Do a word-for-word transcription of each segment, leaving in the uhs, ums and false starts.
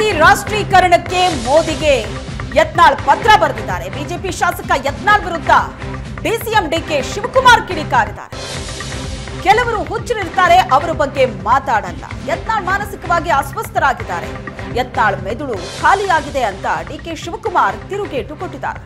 IT ರಾಷ್ಟ್ರೀಕರಣಕ್ಕೆ ಮೋದಿಗೆ ಯತ್ನಾಳ್ ಪತ್ರ ಬರೆದಿದ್ದಾರೆ. ಬಿಜೆಪಿ ಶಾಸಕ ಯತ್ನಾಳ್ ವಿರುದ್ಧ ಡಿಸಿಎಂ ಡಿಕೆ ಶಿವಕುಮಾರ್ ಕಿಡಿಕಾರಿದ್ದಾರೆ. ಕೆಲವರು ಹುಚ್ಚರಿರ್ತಾರೆ, ಅವರ ಬಗ್ಗೆ ಮಾತಾಡಲ್ಲ. ಯತ್ನಾಳ್ ಮಾನಸಿಕವಾಗಿ ಅಸ್ವಸ್ಥರಾಗಿದ್ದಾರೆ. ಯತ್ನಾಳ್ ಮೆದುಳು ಖಾಲಿಯಾಗಿದೆ ಅಂತ ಡಿಕೆ ಶಿವಕುಮಾರ್ ತಿರುಗೇಟು ಕೊಟ್ಟಿದ್ದಾರೆ.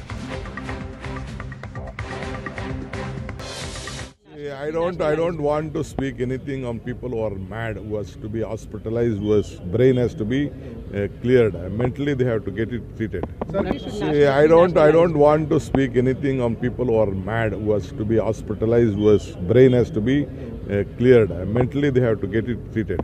I don't, I don't want to speak anything on people who are mad, who has to be hospitalized, whose brain has to be uh, cleared. Mentally, they have to get it treated. See, I don't, I don't want to speak anything on people who are mad, who has to be hospitalized, whose brain has to be uh, cleared. Mentally, they have to get it treated.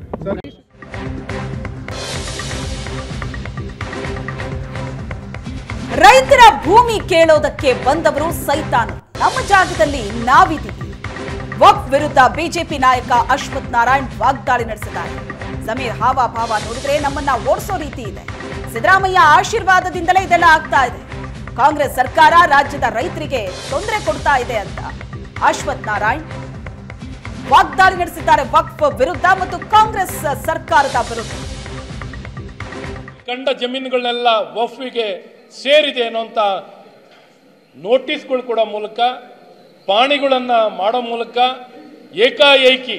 ರೈತರ ಭೂಮಿ ಕೇಳೋದಕ್ಕೆ ಬಂದವರು ಸೈತಾನ್. ನಮ್ಮ ಜಾಗದಲ್ಲಿ ನಾವಿದ್ದೀವಿ. ವಕ್ಫ್ ವಿರುದ್ಧ BJP ನಾಯಕ ಅಶ್ವಥ್ ನಾರಾಯಣ್ ವಾಗ್ದಾಳಿ ನಡೆಸಿದ್ದಾರೆ. ಜಮೀರ್ ಹಾವಾಭಾವ ನೋಡಿದ್ರೆ ನಮ್ಮನ್ನ ಓಡಿಸೋ ರೀತಿ ಇದೆ. ಸಿದ್ದರಾಮಯ್ಯ ಆಶೀರ್ವಾದದಿಂದಲೇ ಇದೆಲ್ಲ ಆಗ್ತಾ ಇದೆ. ಕಾಂಗ್ರೆಸ್ ಸರ್ಕಾರ ರಾಜ್ಯದ ರೈತರಿಗೆ ತೊಂದರೆ ಕೊಡ್ತಾ ಇದೆ ಅಂತ ಅಶ್ವಥ್ ನಾರಾಯಣ್ ವಾಗ್ದಾಳಿ ನಡೆಸಿದ್ದಾರೆ. ವಕ್ಫ್ ವಿರುದ್ಧ ಮತ್ತು ಕಾಂಗ್ರೆಸ್ ಸರ್ಕಾರದ ವಿರುದ್ಧ. ಕಂಡ ಜಮೀನುಗಳನ್ನೆಲ್ಲ ವಕ್ಫ್ಗೆ ಸೇರಿದೆ ಅನ್ನುವಂಥ ನೋಟಿಸ್ಗಳು ಕೊಡೋ ಮೂಲಕ, ಪಾಣಿಗಳನ್ನು ಮಾಡೋ ಮೂಲಕ ಏಕಾಏಕಿ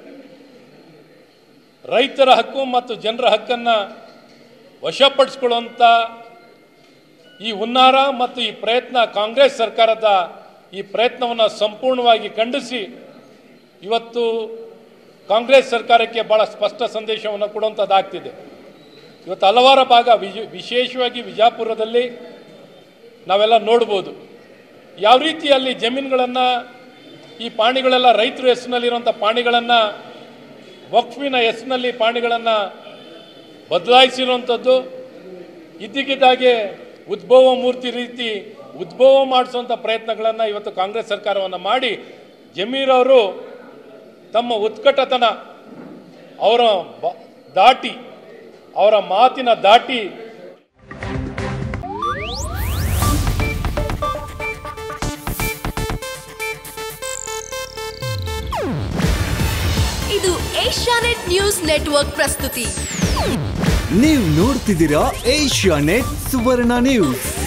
ರೈತರ ಹಕ್ಕು ಮತ್ತು ಜನರ ಹಕ್ಕನ್ನು ವಶಪಡಿಸಿಕೊಳ್ಳುವಂಥ ಈ ಹುನ್ನಾರ ಮತ್ತು ಈ ಪ್ರಯತ್ನ, ಕಾಂಗ್ರೆಸ್ ಸರ್ಕಾರದ ಈ ಪ್ರಯತ್ನವನ್ನು ಸಂಪೂರ್ಣವಾಗಿ ಖಂಡಿಸಿ ಇವತ್ತು ಕಾಂಗ್ರೆಸ್ ಸರ್ಕಾರಕ್ಕೆ ಭಾಳ ಸ್ಪಷ್ಟ ಸಂದೇಶವನ್ನು ಕೊಡುವಂಥದ್ದಾಗ್ತಿದೆ. ಇವತ್ತು ಹಲವಾರು ಭಾಗ ವಿಜ ವಿಶೇಷವಾಗಿ ವಿಜಯಪುರದಲ್ಲಿ ನಾವೆಲ್ಲ ನೋಡ್ಬೋದು ಯಾವ ರೀತಿಯಲ್ಲಿ ಜಮೀನುಗಳನ್ನು, ಈ ಪಾಣಿಗಳೆಲ್ಲ ರೈತರ ಹೆಸರಿನಲ್ಲಿರುವಂಥ ಪಾಣಿಗಳನ್ನು ವಕ್ಫಿನ ಹೆಸರಿನಲ್ಲಿ ಪಾಣಿಗಳನ್ನು ಬದಲಾಯಿಸಿರುವಂಥದ್ದು. ಇದ್ದಕ್ಕಿದ್ದಾಗೆ ಉದ್ಭವ ಮೂರ್ತಿ ರೀತಿ ಉದ್ಭವ ಮಾಡಿಸುವಂಥ ಪ್ರಯತ್ನಗಳನ್ನು ಇವತ್ತು ಕಾಂಗ್ರೆಸ್ ಸರ್ಕಾರವನ್ನು ಮಾಡಿ ಜಮೀರವರು ತಮ್ಮ ಉತ್ಕಟತನ ಅವರ ದಾಟಿ ಅವರ ಮಾತಿನ ದಾಟಿ ಇದು ಏಷ್ಯಾನೆಟ್ ನ್ಯೂಸ್ ನೆಟ್ವರ್ಕ್ ಪ್ರಸ್ತುತಿ. ನೀವು ನೋಡ್ತಿದ್ದೀರಾ ಏಷ್ಯಾನೆಟ್ ಸುವರ್ಣ ನ್ಯೂಸ್.